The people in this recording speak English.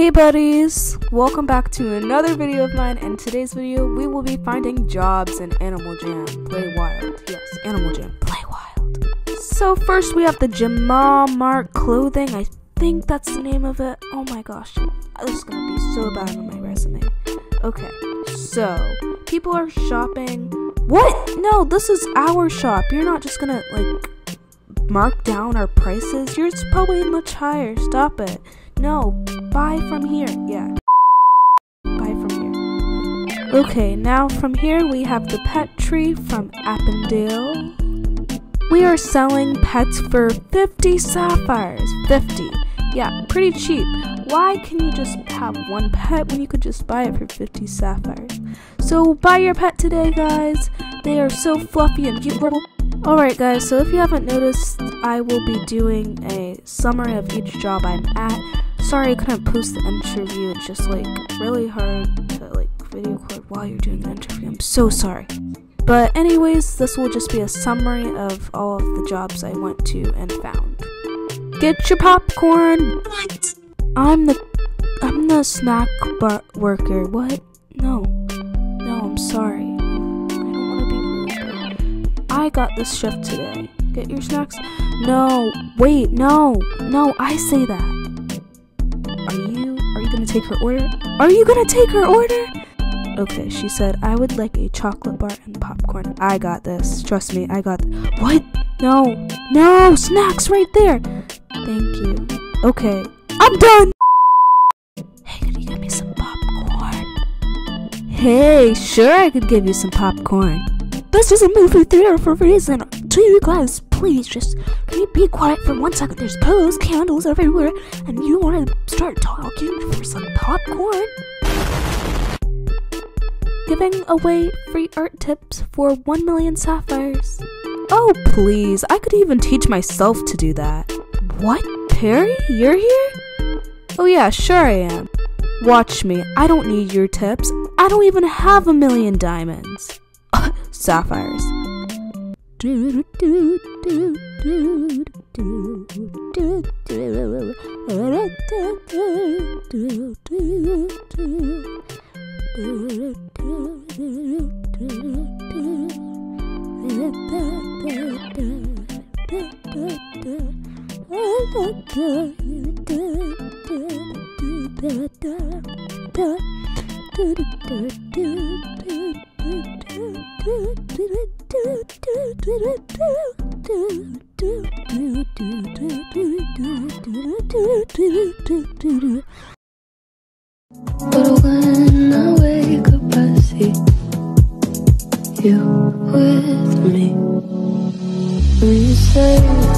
Hey buddies, welcome back to another video of mine. In today's video we will be finding jobs in Animal Jam Play Wild. Yes, Animal Jam Play Wild. So first we have the Jamal Mart clothing. I think that's the name of it. Oh my gosh, this is gonna be so bad on my resume. Okay, so people are shopping. What? No, this is our shop. You're not just gonna mark down our prices. Yours probably much higher. Stop it. No, buy from here. Yeah, buy from here. Okay, now from here we have the pet tree from Appendale. We are selling pets for 50 sapphires. 50. Yeah, pretty cheap. Why can you just have one pet when you could just buy it for 50 sapphires? So buy your pet today, guys. They are so fluffy and cute. Alright guys, so if you haven't noticed, I will be doing a summary of each job I'm at. Sorry I couldn't post the interview. It's just really hard to video record while you're doing the interview. I'm so sorry. But anyways, this will just be a summary of all of the jobs I went to and found. Get your popcorn. What? I'm the snack bar worker. What? No, I'm sorry. I don't want to be rude. I got this shift today. Get your snacks. No, wait, no, I say that. Are you gonna take her order? Are you gonna take her order? Okay, she said, I would like a chocolate bar and popcorn. I got this. Trust me, I got What? No, snacks right there. Thank you. Okay, I'm done. Hey, can you give me some popcorn? Hey, sure I could give you some popcorn. This is a movie theater for a reason. To you guys, please just can you be quiet for 1 second? There's pillows, candles everywhere, and you want to start talking for some popcorn? Giving away free art tips for 1 million sapphires. Oh please, I could even teach myself to do that. What? Perry? You're here? Oh yeah, sure I am. Watch me, I don't need your tips. I don't even have 1 million diamonds. Sapphires. But when I wake up, I see you with me. When you say